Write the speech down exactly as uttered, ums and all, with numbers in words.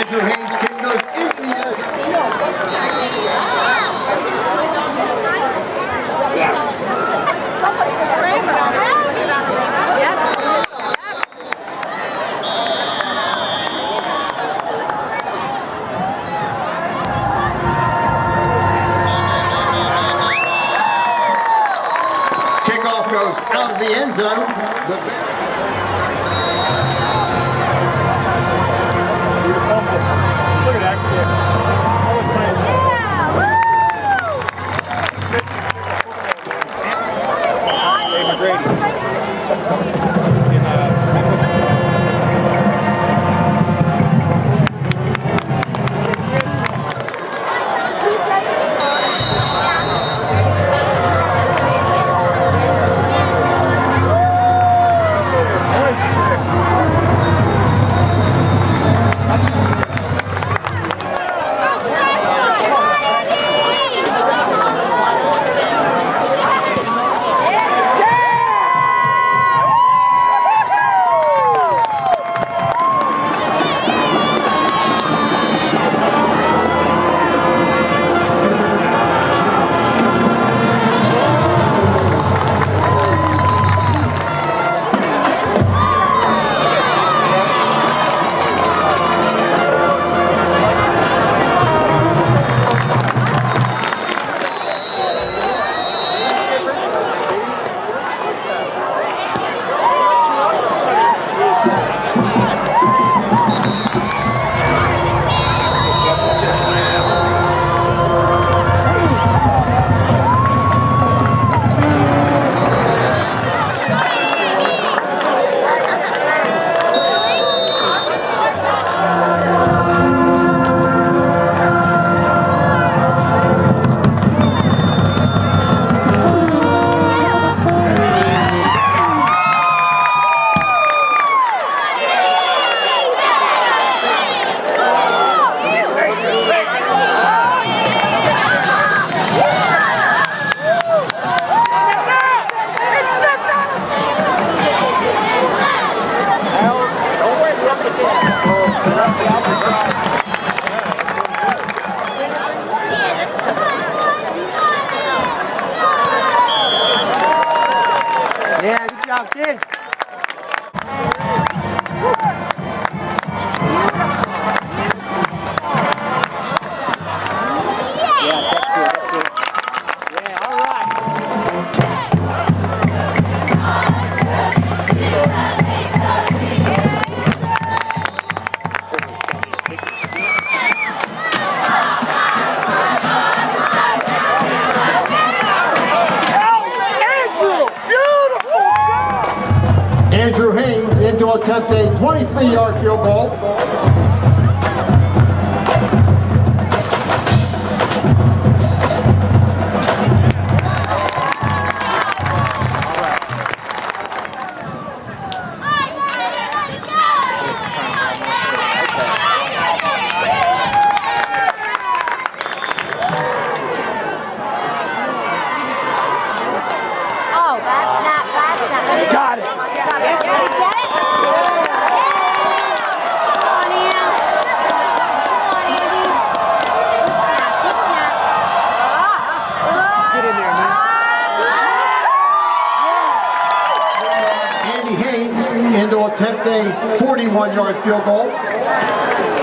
Andrew Haines' kick goes into the end zone. Kickoff goes out of the end zone. The Look at that kick. All the time. Hey, McGrady. Yeah, good job, kid. Yes, that's good, that's good. Yeah, all right. Andrew Haines in to attempt a twenty-three yard field goal. Oh, that's not, that's not. Got it. Did you get it? Come on, Ian. Come on, Andy. Good snap. Get in there, man. Andy Haines in to attempt a forty-one yard field goal.